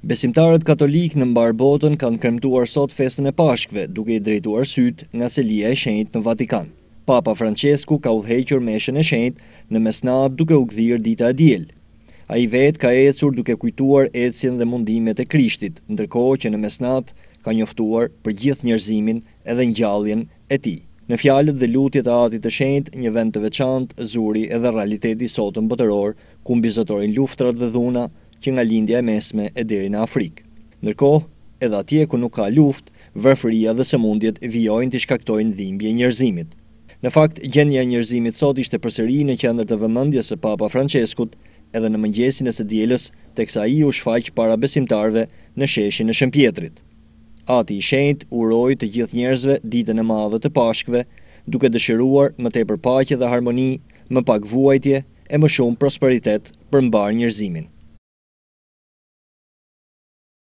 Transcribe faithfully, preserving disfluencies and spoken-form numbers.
Besimtarët katolik në mbar botën kanë kremtuar sot festën e Pashkëve, duke i drejtuar syt nga selia e shenjtë në Vatikan. Papa Francesku ka udhëhequr meshën e shenjtë në mesnatë duke u kthyer dita e diel. Ai vetë ka ecur duke kujtuar ecjen dhe mundimet e Krishtit, ndërkohë që në mesnatë ka njoftuar për gjithë njerëzimin edhe ngjalljen e tij. Në fjalët dhe lutjet e Atit të Shenjtë, një vend të veçantë zuri edhe realiteti sotëm botëror, ku mbizotorin luftrat dhe dhuna që nga lindja e mesme e deri në Afrikë. Ndërkohë, edhe atje ku nuk ka luftë, varfëria dhe sëmundjet vijojnë të shkaktojnë dhimbje njerëzimit. Në fakt, gjendja e njerëzimit sot ishte përsëri në qendër të vëmendjes së Papa Franceskut edhe në mëngjesin e së dielës, teksa ai u shfaq para besimtarëve në sheshin e Shëmpjetrit. Ati i Shenjtë uroi të gjithë njerëzve ditën e madhe të Pashkëve, duke dëshiruar më tepër paqe dhe harmoni, më pak vuajtje e më shumë prosperitet për mbar njerëzimin.